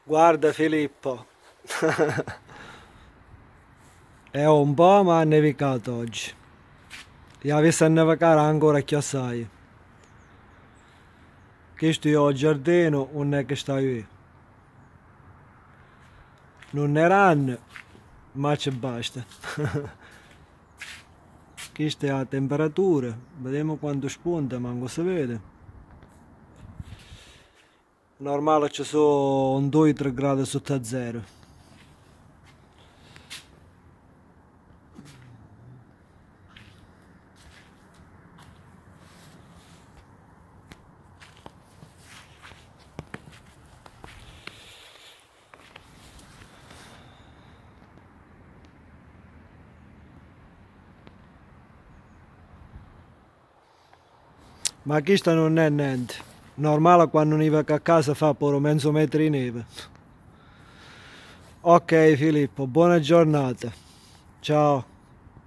Guarda Filippo, è un po' ma ha nevicato oggi. E ha visto nevicare ancora che assai. Questo io ho giardino, non è che sta io. Non ne ranno, ma ci basta. Questa è la temperatura, vediamo quanto spunta, manco si vede. Normale ci sono un 2-3 gradi sotto a zero. Ma questa non è niente. Normale quando arriva a casa fa pure mezzo metro di neve. Ok Filippo, buona giornata. Ciao.